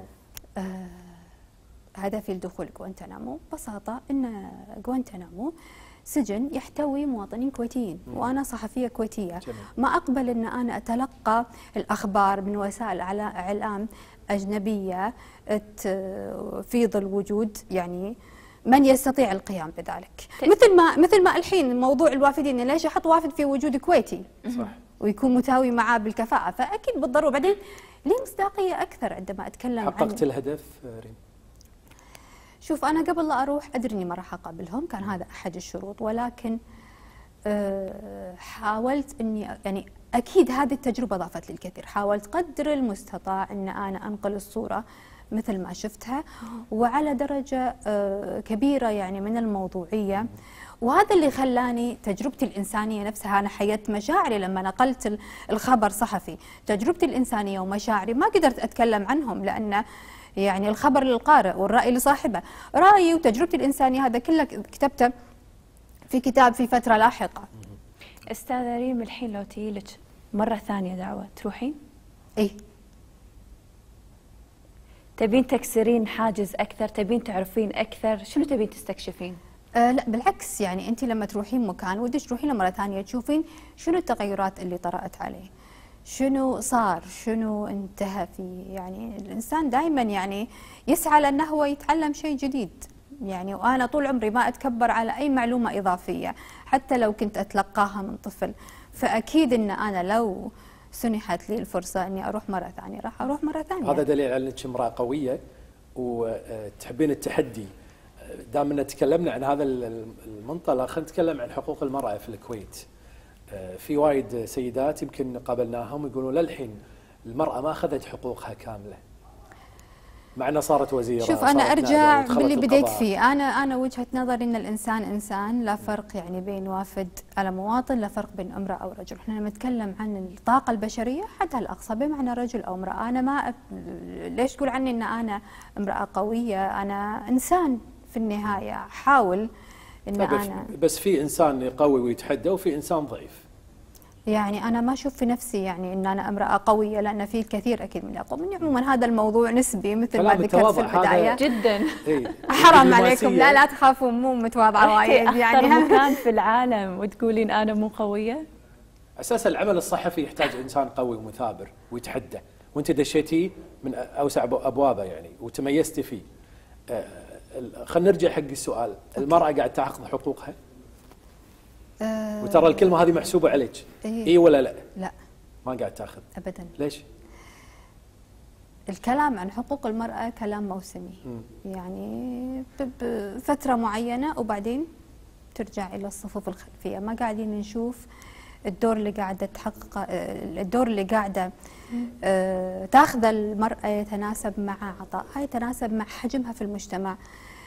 هدفي لدخول غوانتنامو ببساطه ان غوانتنامو سجن يحتوي مواطنين كويتيين، وانا صحفيه كويتيه. جميل. ما اقبل ان انا اتلقى الاخبار من وسائل اعلام اجنبيه في ظل وجود يعني من يستطيع القيام بذلك. مثل ما الحين موضوع الوافدين، ليش احط وافد في وجود كويتي صح. ويكون متاوي معاه بالكفاءه؟ فاكيد بالضروره. بعدين لي مصداقيه اكثر عندما اتكلم حققت الهدف ريم؟ شوف، أنا قبل لا أروح أدري إني ما راح أقابلهم، كان هذا أحد الشروط، ولكن حاولت إني يعني أكيد هذه التجربة ضافت لي الكثير. حاولت قدر المستطاع إن أنا أنقل الصورة مثل ما شفتها وعلى درجة كبيرة يعني من الموضوعية، وهذا اللي خلاني تجربتي الإنسانية نفسها. أنا حيدت مشاعري لما نقلت الخبر صحفي، تجربتي الإنسانية ومشاعري ما قدرت أتكلم عنهم، لأن يعني الخبر للقارئ والرأي لصاحبه. رأيي وتجربتي الإنسانية هذا كله كتبته في كتاب في فترة لاحقة. استاذة ريم، الحين لو تجيلك مرة ثانية دعوة تروحين؟ إيه، تبين تكسرين حاجز أكثر؟ تبين تعرفين أكثر؟ شنو تبين تستكشفين؟ لا بالعكس، يعني أنت لما تروحين مكان ودك تروحين مرة ثانية تشوفين شنو التغيرات اللي طرأت عليه، شنو صار، شنو انتهى فيه. يعني الإنسان دائما يعني يسعى لأنه هو يتعلم شيء جديد. يعني وأنا طول عمري ما أتكبر على أي معلومة إضافية حتى لو كنت أتلقاها من طفل. فأكيد أن أنا لو سنحت لي الفرصة أني أروح مرة ثانية راح أروح مرة ثانية. هذا دليل على أنك امرأة قوية وتحبين التحدي. دام أن تكلمنا عن هذا المنطلق، خلينا نتكلم عن حقوق المرأة في الكويت. في وايد سيدات يمكن قابلناهم يقولون للحين المرأة ما أخذت حقوقها كاملة، مع أنها صارت وزيرة. شوف، أنا أرجع باللي بديت القضاء. فيه. أنا وجهة نظري أن الإنسان إنسان، لا فرق يعني بين وافد على مواطن، لا فرق بين امرأة أو رجل. احنا نتكلم عن الطاقة البشرية حتى الأقصى بمعنى رجل أو امرأة. أنا ما ليش تقول عني أن أنا امرأة قوية؟ أنا إنسان في النهاية، أحاول أن أنا بس في إنسان قوي ويتحدى وفي إنسان ضعيف. يعني أنا ما أشوف في نفسي يعني أن أنا امرأة قوية، لأن في الكثير أكيد من الأقوى. عموما هذا الموضوع نسبي مثل ما ذكرت في البداية جدا. حرام عليكم، لا تخافوا، مو متواضعة وايد يعني. أخطر مكان في العالم وتقولين أنا مو قوية؟ أساسا العمل الصحفي يحتاج إنسان قوي ومثابر ويتحدى، وأنت دشيتي من أوسع أبوابه يعني وتميزتي فيه. خلينا نرجع حق السؤال. المرأة قاعد تأخذ حقوقها؟ وترى الكلمة هذه محسوبة عليك، إيه ولا لا؟ لا، ما قاعد تأخذ أبدا. ليش؟ الكلام عن حقوق المرأة كلام موسمي، يعني بفترة معينة وبعدين ترجع إلى الصفوف الخلفية. ما قاعدين نشوف الدور اللي قاعدة تحقق، الدور اللي قاعدة تاخذ المرأة يتناسب مع عطائها، يتناسب مع حجمها في المجتمع.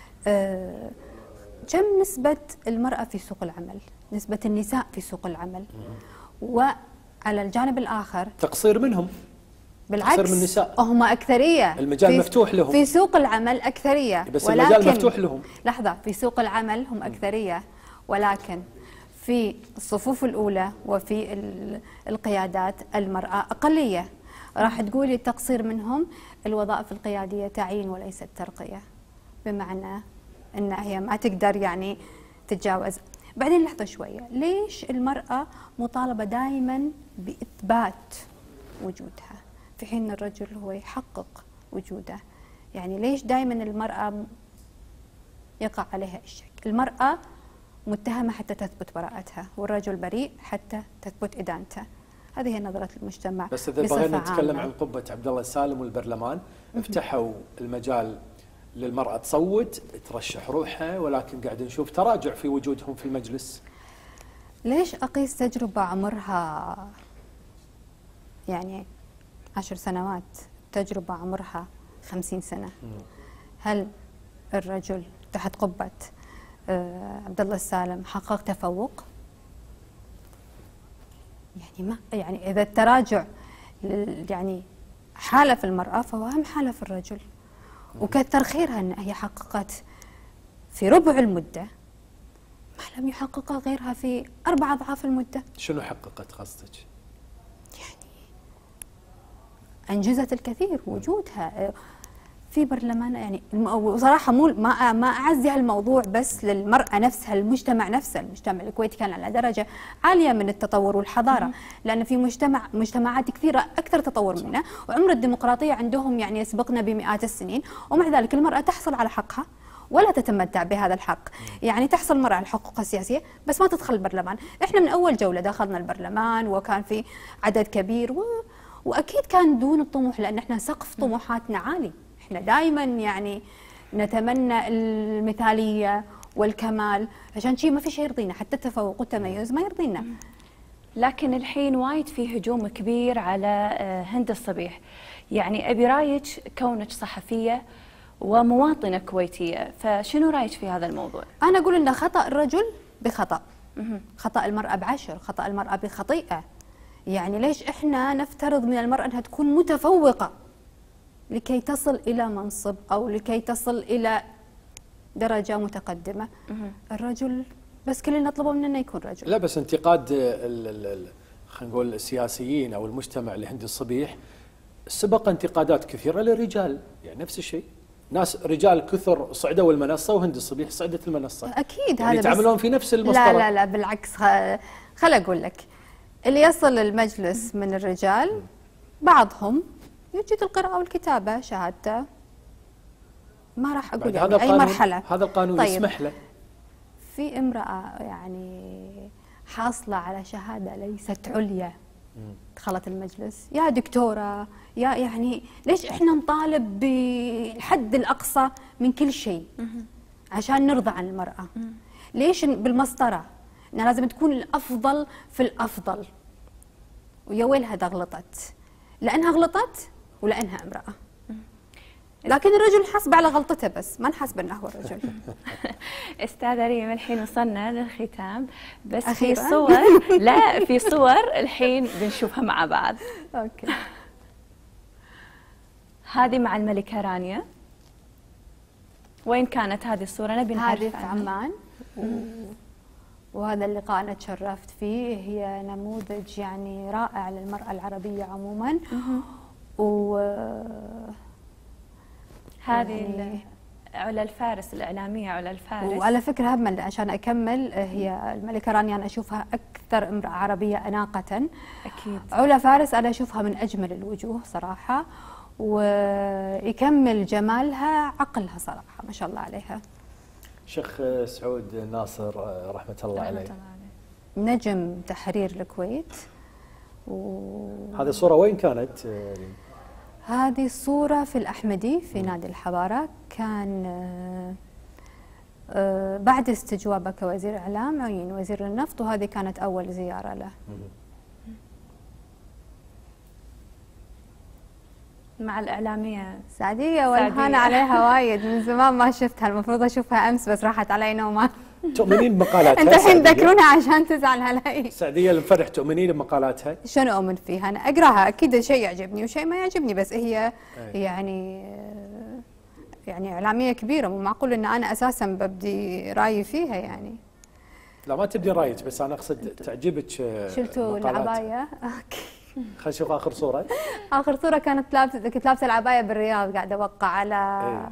كم نسبة المرأة في سوق العمل، نسبة النساء في سوق العمل، وعلى الجانب الآخر تقصير منهم. بالعكس، تقصير من النساء، هم أكثرية. المجال مفتوح لهم في سوق العمل أكثرية، بس ولكن المجال مفتوح لهم. لحظة، في سوق العمل هم أكثرية، ولكن في الصفوف الأولى وفي القيادات المرأة أقلية. راح تقولي التقصير منهم. الوظائف القيادية تعيين وليست ترقية، بمعنى أن هي ما تقدر يعني تتجاوز. بعدين لحظة شوية، ليش المرأة مطالبة دائما بإثبات وجودها في حين الرجل هو يحقق وجوده؟ يعني ليش دائما المرأة يقع عليها الشك؟ المرأة متهمة حتى تثبت براءتها، والرجل بريء حتى تثبت إدانته. هذه هي نظرة المجتمع. بس إذا بغينا نتكلم عن قبة عبد الله السالم والبرلمان، افتحوا المجال للمرأة تصوت ترشح روحها، ولكن قاعد نشوف تراجع في وجودهم في المجلس. ليش أقيس تجربة عمرها يعني 10 سنوات تجربة عمرها 50 سنة؟ هل الرجل تحت قبة عبد الله السالم حقق تفوق؟ يعني ما يعني إذا التراجع يعني حالة في المرأة، فهو أهم حالة في الرجل. وكثر خيرها أن هي حققت في ربع المدة ما لم يحققها غيرها في 4 أضعاف المدة. شنو حققت قصدك؟ أنجزت الكثير وجودها في برلمان، يعني وصراحة مو ما أعزي هالموضوع بس للمرأة نفسها، المجتمع نفسه. المجتمع الكويتي كان على درجة عالية من التطور والحضارة، لأن في مجتمعات كثيرة أكثر تطور منها، وعمر الديمقراطية عندهم يعني يسبقنا بمئات السنين، ومع ذلك المرأة تحصل على حقها ولا تتمتع بهذا الحق. يعني تحصل المرأة على حقوقها السياسية بس ما تدخل البرلمان. إحنا من أول جولة دخلنا البرلمان وكان في عدد كبير وأكيد كان دون الطموح، لأن إحنا سقف طموحاتنا عالي. إحنا دائما يعني نتمنى المثالية والكمال، عشان شيء ما في شيء يرضينا، حتى التفوق والتميز ما يرضينا. لكن الحين وايد في هجوم كبير على هند الصبيح. يعني أبي رايك كونك صحفية ومواطنة كويتية، فشنو رايك في هذا الموضوع؟ أنا أقول إن خطأ الرجل بخطأ، خطأ المرأة ب10، خطأ المرأة بخطيئة. يعني ليش إحنا نفترض من المرأة أنها تكون متفوقة لكي تصل إلى منصب أو لكي تصل إلى درجة متقدمة؟ الرجل بس كل اللي نطلبه منه انه يكون رجل. لا بس انتقاد خلينا نقول السياسيين او المجتمع لهند الصبيح سبق انتقادات كثيره للرجال، يعني نفس الشيء. ناس رجال كثر صعدوا المنصه وهند الصبيح صعدت المنصه. اكيد يعني هذا يتعاملون في نفس المسطره. لا بالعكس. خل اقول لك، اللي يصل المجلس من الرجال بعضهم يجد القراءه والكتابه شهادته، ما راح اقول يعني اي مرحله. هذا القانون طيب. يسمح له. في امراه يعني حاصله على شهاده ليست عليا دخلت المجلس، يا دكتوره يا يعني ليش احنا نطالب بالحد الاقصى من كل شيء عشان نرضى عن المراه؟ ليش بالمسطره انها لازم تكون الافضل في الافضل؟ ويا ويلها اذا غلطت، لانها غلطت ولانها امراه. لكن الرجل نحاسب على غلطته بس ما نحاسب انه هو الرجل. استاذة ريم الحين وصلنا للختام، بس أخيراً. في صور لا في صور الحين بنشوفها مع بعض. اوكي. هذه مع الملكة رانيا. وين كانت هذه الصورة؟ نبي نعرف هذه في عنها. عمان وهذا اللقاء أنا تشرفت فيه. هي نموذج يعني رائع للمرأة العربية عموما. هذه يعني علا الفارس، الإعلامية علا الفارس. وعلى فكرة هم عشان أكمل، هي الملكة رانيا أنا أشوفها أكثر امرأة عربية أناقة. أكيد. علا فارس أنا أشوفها من أجمل الوجوه صراحة، ويكمل جمالها عقلها صراحة ما شاء الله عليها. شيخ سعود ناصر رحمة الله عليه، نجم تحرير الكويت. هذه الصورة وين كانت؟ هذه الصورة في الأحمدي في نادي الحضارة. كان بعد استجوابه كوزير إعلام عين وزير النفط، وهذه كانت أول زيارة له. مع الإعلامية سعدية والهانة عليها وايد، من زمان ما شفتها، المفروض أشوفها أمس بس راحت علي نومة. تؤمنين بمقالاتها؟ أنت الحين تذكرونها عشان تزعل علي. سعدية المفرح تؤمنين بمقالاتها؟ شنو أؤمن فيها؟ أنا أقراها أكيد شيء يعجبني وشيء ما يعجبني، بس هي يعني إعلامية كبيرة، مو معقول إن أنا أساسا ببدي رأيي فيها يعني. لا ما تبدي رايك، بس أنا أقصد تعجبك شلتوا العباية؟ أوكي. خلينا نشوف آخر صورة. آخر صورة كنت لابسة العباية بالرياض، قاعدة أوقع على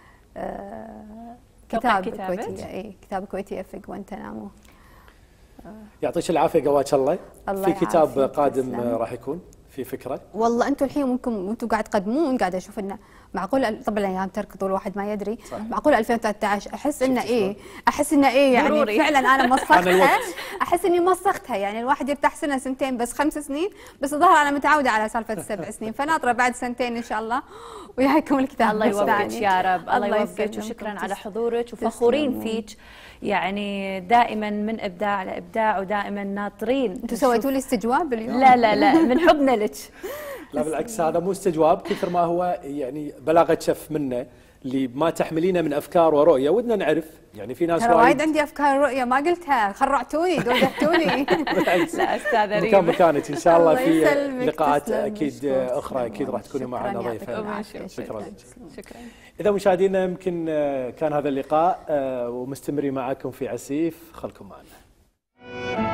كتاب كويتية. اي كتاب كويتية في غوانتنامو. يعطيك العافية قواك الله. في كتاب قادم تسلم. راح يكون في فكرة. والله انتم الحين ممكن انتم قاعد تقدمون، قاعد اشوف انه معقول طبعا الايام تركض والواحد ما يدري. صح. معقول 2013 احس انه يعني ضروري. فعلا انا مسختها. احس اني مسختها، يعني الواحد يرتاح سنه سنتين بس 5 سنين، بس الظاهر انا متعوده على سالفه 7 سنين، فناطره بعد 2 ان شاء الله وياكم الكتاب. الله يوفقك يا رب. الله يوفقك وشكرا على حضورك وفخورين فيك، يعني دائما من ابداع لابداع ودائما ناطرين. انتم سويتوا لي استجواب اليوم؟ لا من حبنا لك. لا بالعكس، هذا مو استجواب كثر ما هو يعني بلاغة شف منه لما تحملينه من افكار ورؤيه، ودنا نعرف يعني في ناس ترى وايد عندي افكار ورؤيه ما قلتها، خرعتوني دوجتوني. بالعكس. لا استاذه مكان ريم، مكانك ان شاء الله. الله في يسلمك، لقاءات تسلم، اكيد مشكور، اخرى اكيد راح تكوني شكراً، معنا يعطيك ضيفه. العافية، شكرا لك. شكرا. اذا مشاهدينا يمكن كان هذا اللقاء ومستمرين معكم في عسيف، خلكم معنا.